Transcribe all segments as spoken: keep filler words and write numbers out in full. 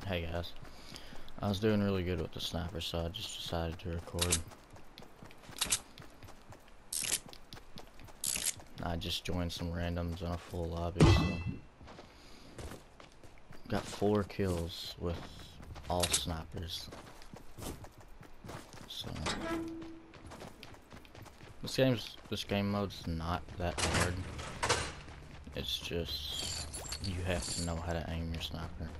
Hey guys, I was doing really good with the sniper, so I just decided to record. I just joined some randoms in a full lobby, so got four kills with all snipers. So this game's this game mode's not that hard. It's just you have to know how to aim your sniper.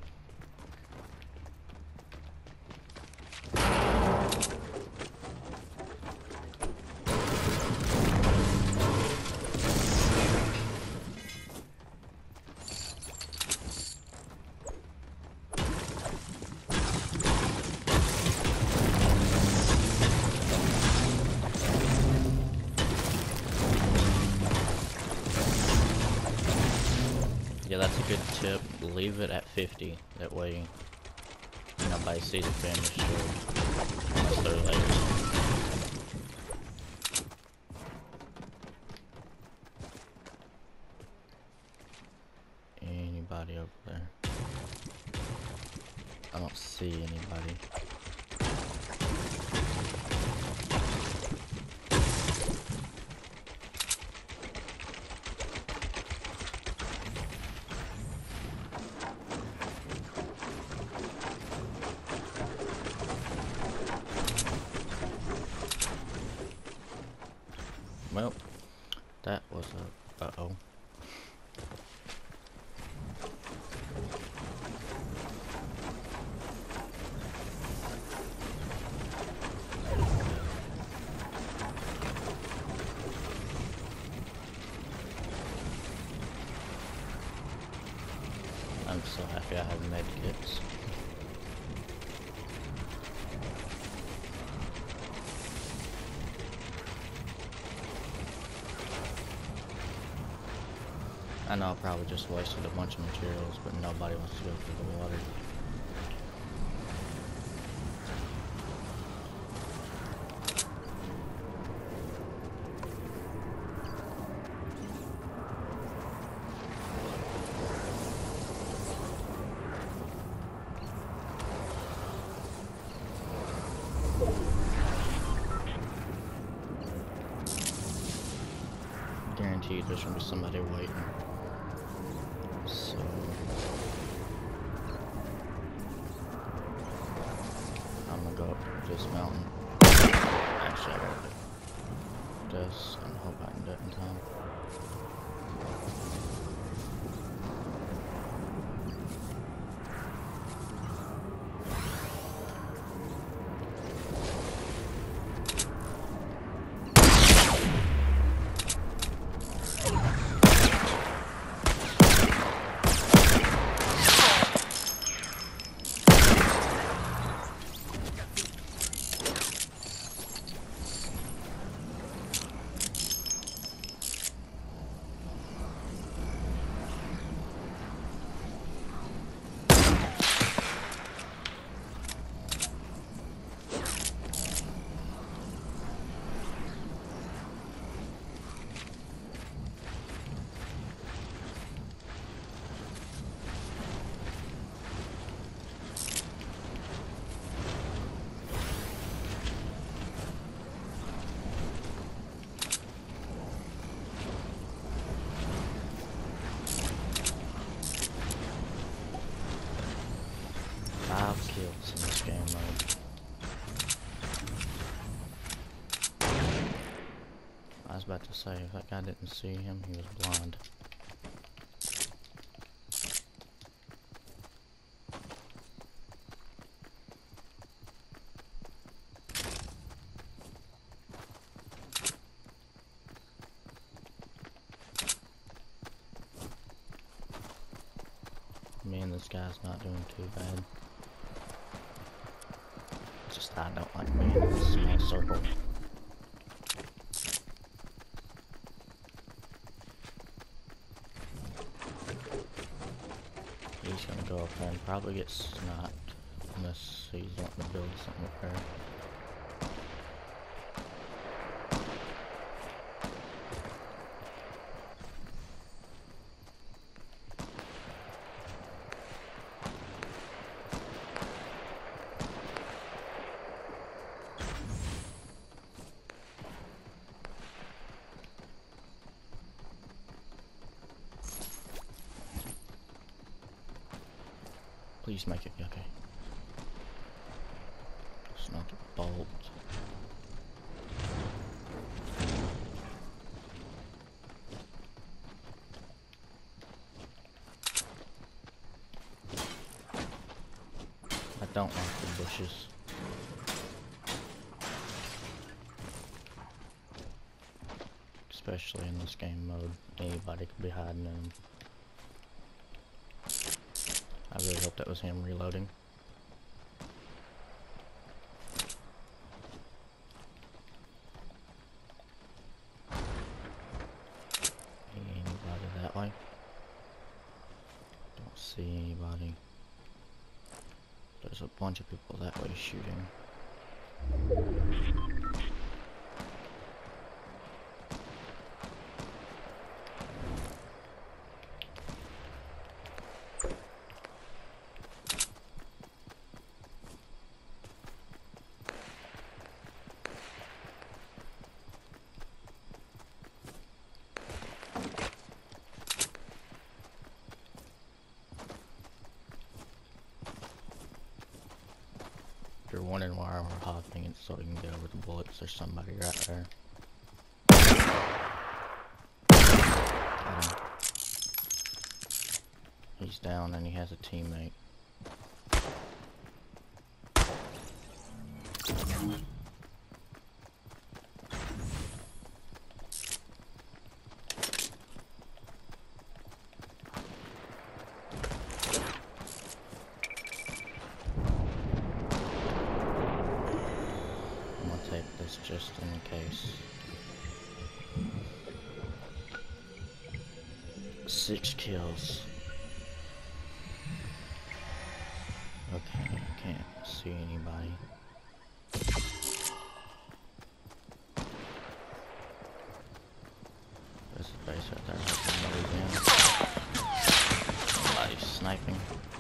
Yeah, that's a good tip. Leave it at fifty. That way nobody sees it being destroyed. Unless they're late. Anybody over there? I don't see anybody. Well, that was a uh-oh. I'm so happy I have medkits. I know I probably just wasted a bunch of materials, but nobody wants to go through the water. Guaranteed there's gonna be somebody waiting. So I'm gonna go up this mountain. Actually, I gotta do this and hope I can do it in time. Five kills in this game mode. I was about to say, if that guy didn't see him, he was blind. Me and this guy's not doing too bad. Just I don't like being in this small circle. He's gonna go up there and probably get sniped unless he's wanting to build something up there. Please make it okay. It's not a bolt. I don't like the bushes. Especially in this game mode, anybody could be hiding in them. I really hope that was him reloading. Anybody that way? Don't see anybody. There's a bunch of people that way shooting. If you're wondering why we're hopping, it's so we can get over the bullets. There's somebody right there. Got him. He's down and he has a teammate. This just in case. Six kills. Okay, I can't see anybody. There's a base right there. Somebody's sniping.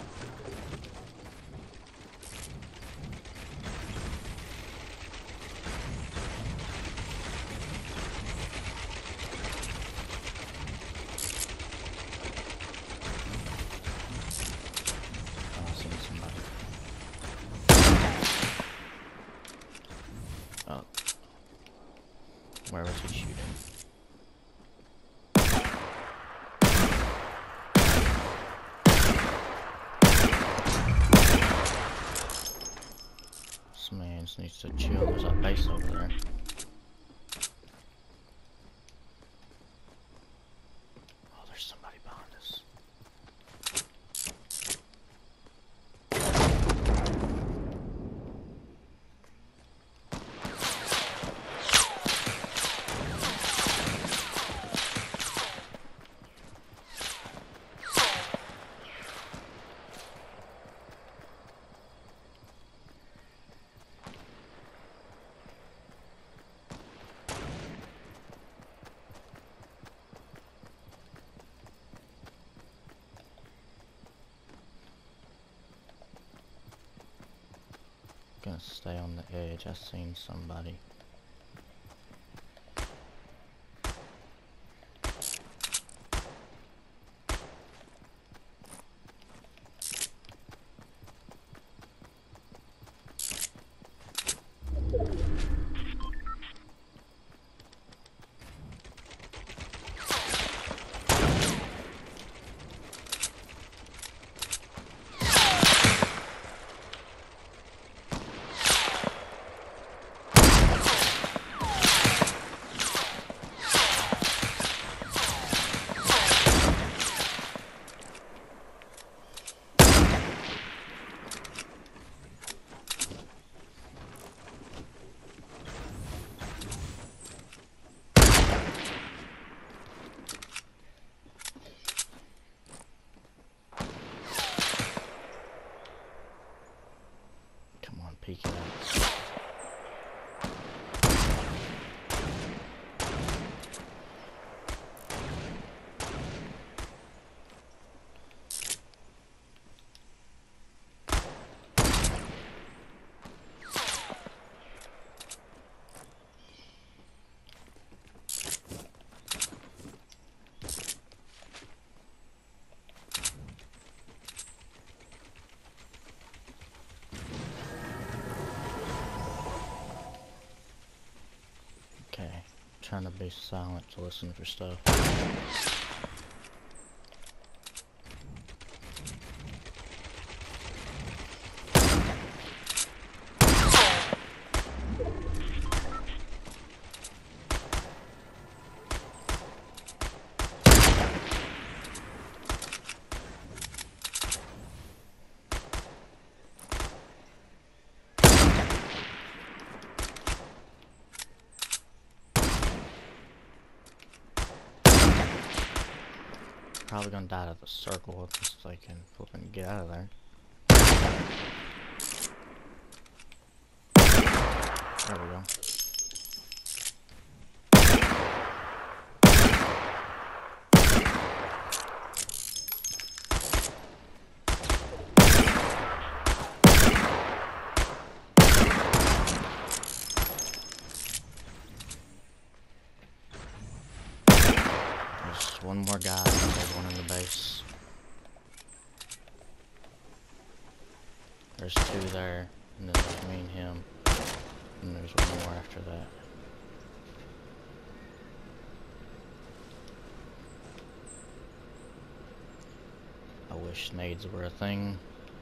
Oh. Where was he shooting? This man just needs to chill. There's a base over there. Oh, there's somebody behind us. Gonna stay on the edge. I seen somebody. Okay, trying to be silent to listen for stuff. Probably gonna die to the circle if they can flip and get out of there. There we go. There's one more guy, there's one in the base. There's two there, and then there's me and him. And there's one more after that. I wish nades were a thing.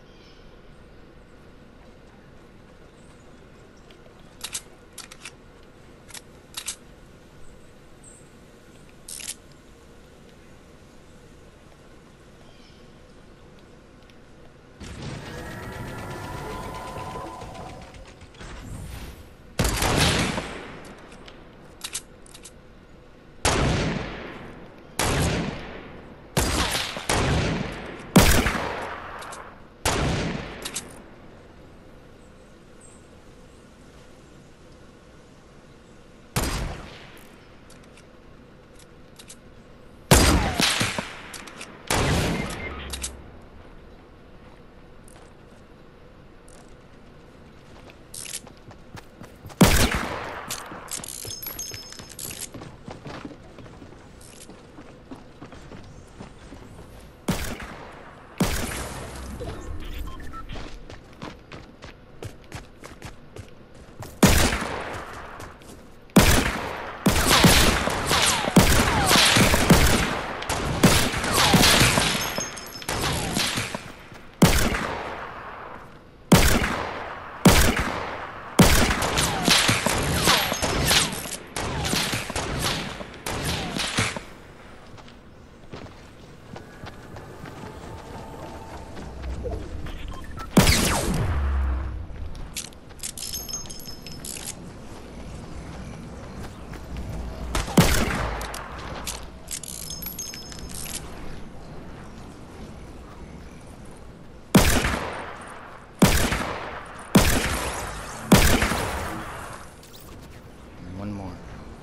One more.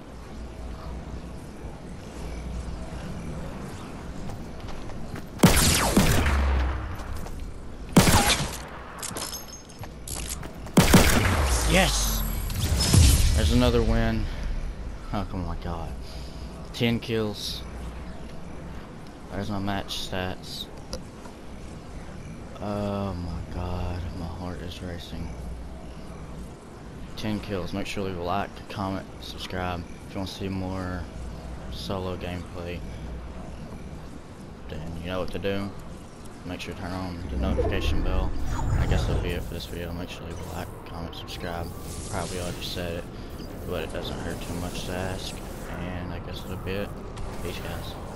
Yes! There's another win. Oh my god. ten kills. There's my match stats. Oh my god, my heart is racing. ten kills. Make sure to leave a like, comment, subscribe. If you want to see more solo gameplay, then you know what to do. Make sure to turn on the notification bell. I guess that'll be it for this video. Make sure to leave a like, comment, subscribe. Probably already said it, but it doesn't hurt too much to ask. And I guess that'll be it. Peace, guys.